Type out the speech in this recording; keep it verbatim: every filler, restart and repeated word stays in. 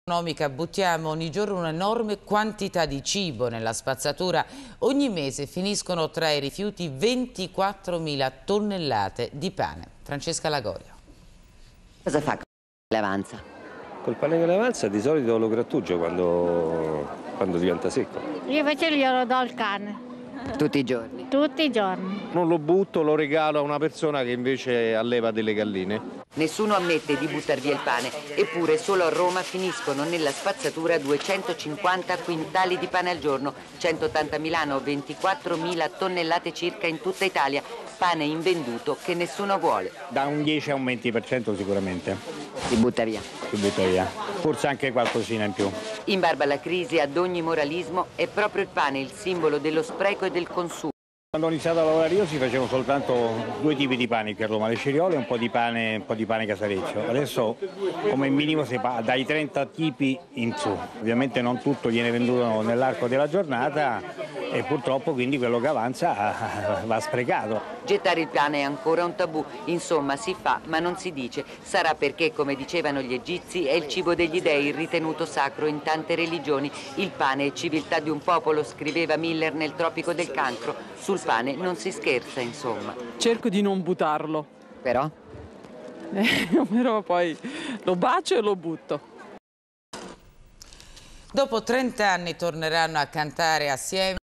Economica buttiamo ogni giorno un'enorme quantità di cibo nella spazzatura. Ogni mese finiscono tra i rifiuti ventiquattromila tonnellate di pane. Francesca Lagorio. Cosa fa con l'avanza? Col pane che avanza di solito lo grattugio quando, quando diventa secco. Io invece glielo do al cane. Tutti i giorni? Tutti i giorni. Non lo butto, lo regalo a una persona che invece alleva delle galline. Nessuno ammette di buttar via il pane, eppure solo a Roma finiscono nella spazzatura duecentocinquanta quintali di pane al giorno, centottanta a Milano, ventiquattromila tonnellate circa in tutta Italia, pane invenduto che nessuno vuole. Da un dieci a un venti per cento sicuramente. Si butta via. Si butta via, forse anche qualcosina in più. In barba alla crisi, ad ogni moralismo, è proprio il pane il simbolo dello spreco e del consumo. Quando ho iniziato a lavorare io si facevano soltanto due tipi di pane qui a Roma, le cetriole e un po' di pane, un po' di pane casareccio. Adesso come minimo si va dai trenta tipi in su. Ovviamente non tutto viene venduto nell'arco della giornata e purtroppo quindi quello che avanza va sprecato. Gettare il pane è ancora un tabù, insomma si fa ma non si dice. Sarà perché, come dicevano gli egizi, è il cibo degli dei ritenuto sacro in tante religioni. Il pane è civiltà di un popolo, scriveva Miller nel Tropico del Cancro. Sul pane non si scherza, insomma. Cerco di non buttarlo. Però? Eh, però poi lo bacio e lo butto. Dopo trenta anni torneranno a cantare assieme.